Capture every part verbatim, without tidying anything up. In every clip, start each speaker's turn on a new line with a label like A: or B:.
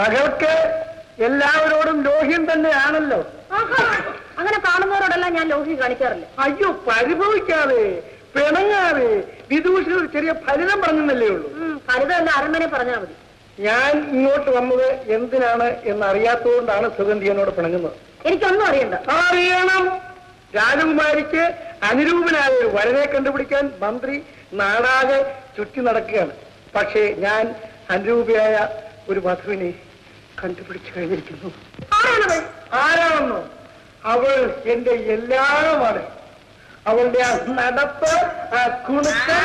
A: മകൾക്ക് എല്ലാവരോടും ലോഹ്യം തന്നെയാണല്ലോ.
B: അങ്ങനെ കാണുന്നവരോടെല്ലാം ഞാൻ ലോഹ്യം കാണിക്കാറില്ല.
A: അയ്യോ, പരിഭവിക്കാതെ പിണങ്ങാതെ വിദൂഷ ചെറിയ ഫലിതം പറഞ്ഞെന്നല്ലേ ഉള്ളൂ.
B: ഫലിതമല്ല, അരമനെ പറഞ്ഞാൽ മതി.
A: ഞാൻ ഇങ്ങോട്ട് വന്നത് എന്തിനാണ് എന്നറിയാത്തതുകൊണ്ടാണ് സുഗന്ധി എന്നോട് പിണങ്ങുന്നത്.
B: എനിക്കൊന്നും അറിയണ്ട.
A: അറിയണം. രാജകുമാരിക്ക് അനുരൂപനായ ഒരു വരനെ കണ്ടുപിടിക്കാൻ മന്ത്രി നാടാകെ ചുറ്റി നടക്കുകയാണ്. പക്ഷേ ഞാൻ അനുരൂപയായ ഒരു വധുവിനെ കണ്ടുപിടിച്ചു കഴിഞ്ഞിരിക്കുന്നു. ആരാണെന്നോ? അവൾ എന്റെ എല്ലാമാണ്. അവളുടെ ആ നടപ്പ്, ആ കുണുക്കം,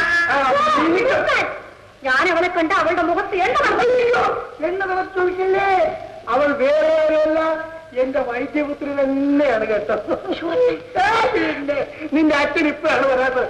B: ഞാൻ അവളെ കണ്ട അവളുടെ മുഖത്ത് എണ്ണ
A: എണ്ണ നടത്തില്ലേ? അവൾ വേറെ ആരെയല്ല, എന്റെ വൈദ്യപുത്രി തന്നെയാണ് കേട്ടോ. നിന്റെ അച്ഛൻ ഇപ്പോഴാണ് വരാത്തത്.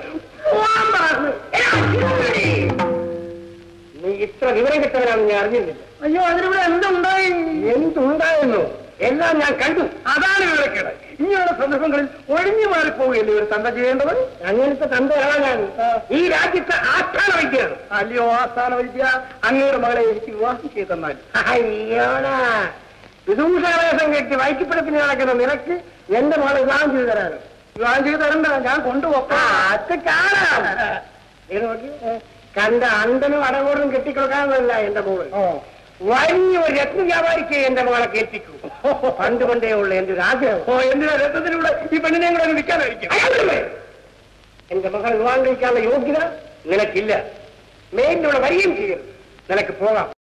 A: നീ ഇത്ര വിവരം കിട്ടവനാണെന്ന് ഞാൻ അറിഞ്ഞിരുന്നില്ല. അയ്യോ, അതിനിവിടെ എന്തുണ്ടായി? എന്തുണ്ടായിരുന്നു? എല്ലാം ഞാൻ കണ്ടു. അതാണ് വിവരക്കേട്. ഇങ്ങനെയുള്ള സന്ദർഭങ്ങളിൽ ഒഴിഞ്ഞു മാറിപ്പോവുകയല്ലേ ഒരു തന്ത ചെയ്യേണ്ടത്? അങ്ങനത്തെ തന്തയാണ് ഞാൻ. ഈ രാജ്യത്തെ ആസ്ഥാന വൈദ്യയാണ്. അല്ലയോ ആസ്ഥാന വൈദ്യ, അങ്ങയുടെ മകളെ എനിക്ക് വിവാഹം ചെയ്ത് തന്നാൽ. അയ്യോടാ, വിദൂഷാവേശം കെട്ടി വൈക്കിപ്പിടത്തിന് നടക്കുന്ന നിനക്ക് എന്റെ മകളെ വിവാഹം ചെയ്തു തരാനോ? വിവാഹം ചെയ്ത് തരണ്ട, ഞാൻ കൊണ്ടുപോക്കാം. അത് കാണാം. നോക്കി കണ്ട അണ്ടനും അടകോടും കെട്ടിക്കൊടുക്കാനല്ല എന്റെ മോള്. വലിയ ഒരു രത്ന വ്യാപാരിക്ക് എന്റെ മകളെ കേൾപ്പിക്കൂ. പണ്ട് പണ്ടേ ഉള്ള എന്റെ ഒരു ആഗ്രഹം. ഓ, എന്തിനാ രത്നത്തിലൂടെ ഈ പെണ്ണിനെ കൂടെ വിൽക്കാനായിരിക്കും? എന്റെ മകൾ വിവാഹം കഴിക്കാനുള്ള യോഗ്യത നിനക്കില്ല. മേലിലൂടെ വരികയും ചെയ്യരുത്. നിനക്ക് പോകാം.